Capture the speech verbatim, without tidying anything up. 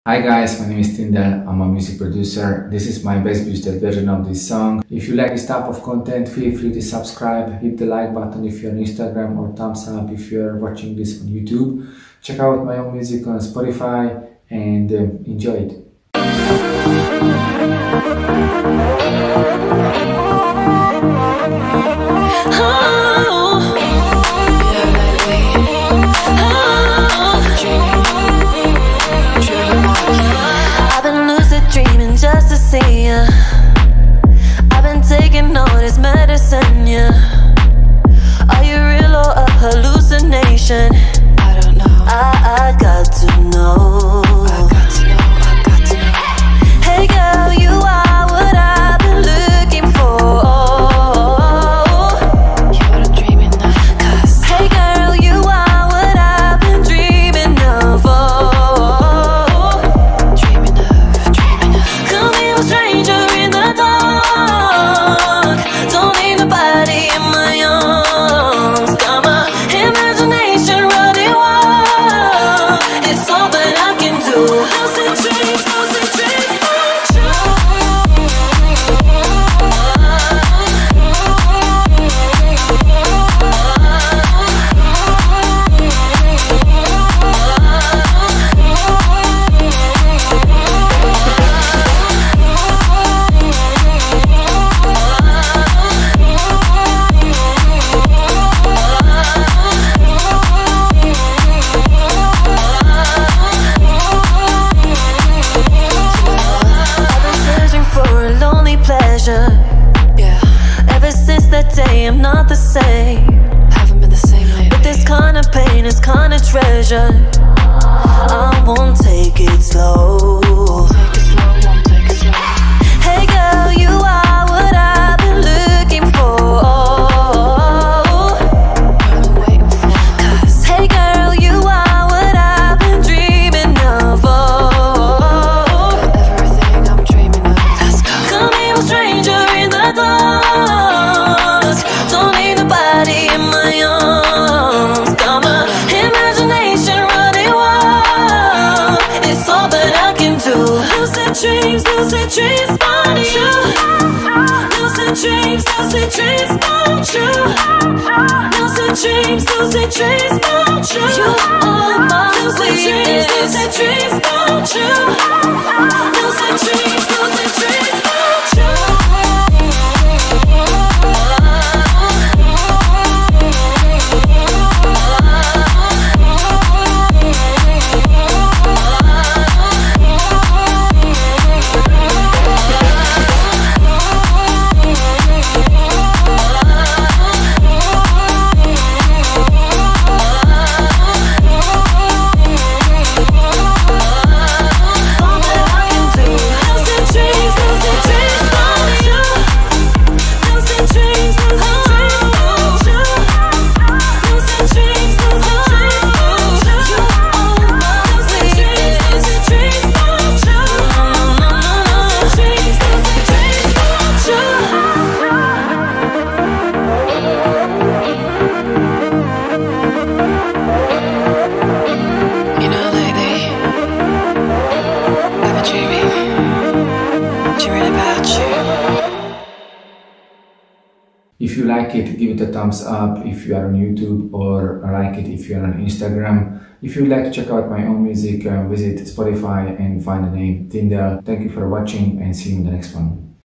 Hi guys, my name is Tyndall, I'm a music producer. This is my bass boosted version of this song. If you like this type of content, feel free to subscribe, hit the like button if you're on Instagram, or thumbs up if you're watching this on YouTube. Check out my own music on Spotify and uh, enjoy it. Just to see ya, I've been taking all this medicine, yeah. Are you real or a hallucination? I don't know. I, I got to know. I got to know, I got to know. Hey girl, you are what I've been looking for. You're what I'm dreaming of. Cause hey girl, you are what I've been dreaming of. Oh, dreaming of, dreaming of. Come here, a stranger in the dark. Don't need nobody in my arms. Got my imagination running wild. It's all that I can do. Lucid dreams, lucid dreams, want you. Yeah. Ever since that day, I'm not the same. Haven't been the same lately. But this kind of pain is kind of treasure. I won't take it slow. Won't take it slow, won't take it slow. Hey girl, you are what I've been looking for. What I've been waiting for. Cause hey girl, you are what I've been dreaming of. Oh, everything I'm dreaming of. Let's go. Come here, a stranger in the dark. Don't need nobody in my arms. Got my imagination running wild. It's all that I can do. Lucid dreams, lucid dreams about you. Lucid dreams, lucid dreams about you. Lucid dreams, lucid dreams about you. You are my lucid dreams, lucid dreams about you. Lucid dreams, lucid dreams about you. If you like it, give it a thumbs up if you are on YouTube, or like it if you are on Instagram. If you would like to check out my own music, uh, visit Spotify and find the name Tyndall. Thank you for watching and see you in the next one.